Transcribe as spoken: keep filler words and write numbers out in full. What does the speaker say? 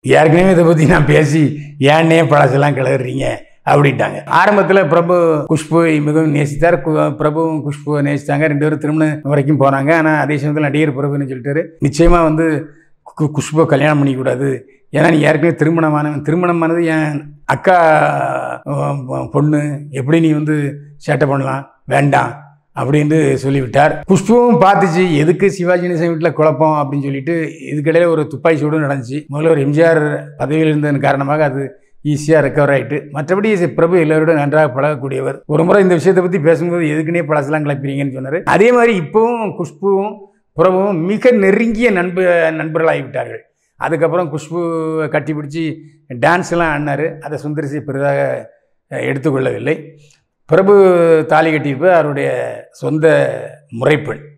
ஏற்கனவே இதை பற்றி நான் பேசி ஏன்னே பழசெல்லாம் கிளறீங்க அப்படின்ட்டாங்க. ஆரம்பத்தில் பிரபு குஷ்புவை மிகவும் நேசித்தார். பிரபுவும் குஷ்புவை நேசித்தாங்க. ரெண்டு பேரும் திருமணம் வரைக்கும் போனாங்க. ஆனால் அதே சமயத்தில் நடிகர் பிரபுன்னு சொல்லிட்டாரு, நிச்சயமாக வந்து குஷ்புவை கல்யாணம் பண்ணிக்கூடாது, ஏன்னா நீ ஏற்கனவே திருமணமானவன், திருமணமானது என் அக்கா பொண்ணு, எப்படி நீ வந்து சேட்டை பண்ணலாம், வேண்டாம் அப்படின்ட்டு சொல்லிவிட்டார். குஷ்புவும் பார்த்துச்சு, எதுக்கு சிவாஜி கணேசன் வீட்டில் குழப்பம் அப்படின்னு சொல்லிட்டு இதுக்கிடையில் ஒரு துப்பாக்கி சூடும் நடந்துச்சு. முதல்ல ஒரு எம்ஜிஆர் பதவியில் இருந்ததன் காரணமாக அது ஈஸியாக ரெக்கவர் ஆகிட்டு, மற்றபடி பிரபு எல்லோரோட நன்றாக பழகக்கூடியவர். ஒரு முறை இந்த விஷயத்தை பற்றி பேசும்போது எதுக்குன்னே பழசெல்லாம் கிளப்பிறீங்கன்னு சொன்னார். அதே மாதிரி இப்போவும் குஷ்புவும் பிரபுவும் மிக நெருங்கிய நண்ப நண்பர்களாகிவிட்டார்கள். அதுக்கப்புறம் குஷ்புவை கட்டி பிடிச்சி டான்ஸ் எல்லாம் ஆடினார். அதை சுந்தரிசி பெரிதாக எடுத்துக்கொள்ளவில்லை. பிரபு தாலி கட்டியிருப்ப அவருடைய சொந்த முறைப்பெண்.